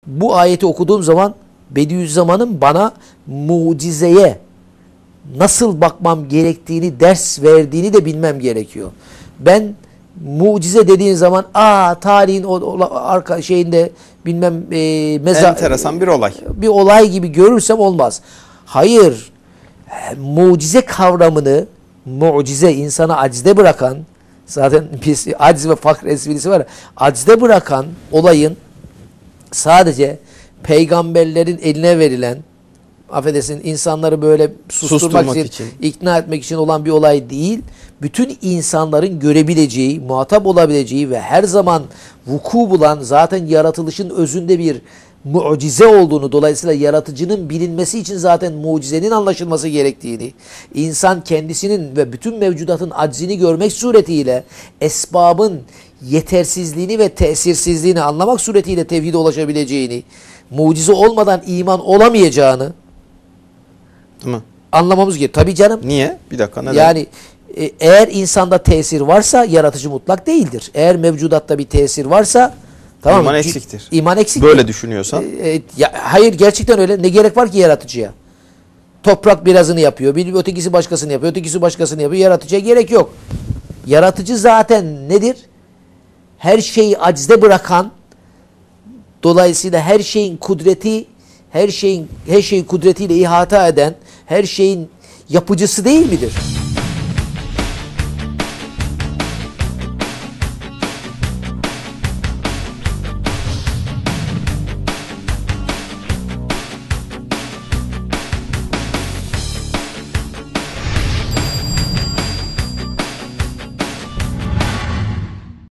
bu ayeti okuduğum zaman Bediüzzaman'ın bana mucizeye nasıl bakmam gerektiğini ders verdiğini de bilmem gerekiyor. Ben mucize dediğin zaman tarihin arka şeyinde bilmem enteresan bir olay. Bir olay gibi görürsem olmaz. Hayır. Mucize kavramını, mucize insanı acizde bırakan, zaten biz aciz ve fakr esprisi var ya, acizde bırakan olayın sadece peygamberlerin eline verilen, affedersin, insanları böyle susturmak için, ikna etmek için olan bir olay değil. Bütün insanların görebileceği, muhatap olabileceği ve her zaman vuku bulan, zaten yaratılışın özünde bir mucize olduğunu, dolayısıyla yaratıcının bilinmesi için zaten mucizenin anlaşılması gerektiğini, insan kendisinin ve bütün mevcudatın aczini görmek suretiyle esbabın yetersizliğini ve tesirsizliğini anlamak suretiyle tevhide ulaşabileceğini, mucize olmadan iman olamayacağını anlamamız gerekiyor. Tabii canım. Niye? Bir dakika. Neden? Yani eğer insanda tesir varsa yaratıcı mutlak değildir. Eğer mevcudatta bir tesir varsa tamam, İman eksiktir. İman eksiktir. Böyle düşünüyorsan. Hayır, gerçekten öyle. Ne gerek var ki yaratıcıya? Toprak birazını yapıyor. Bir ötekisi başkasını yapıyor. Ötekisi başkasını yapıyor. Yaratıcıya gerek yok. Yaratıcı zaten nedir? Her şeyi acizde bırakan, dolayısıyla her şeyin kudreti, her şeyi kudretiyle ihata eden, her şeyin yapıcısı değil midir?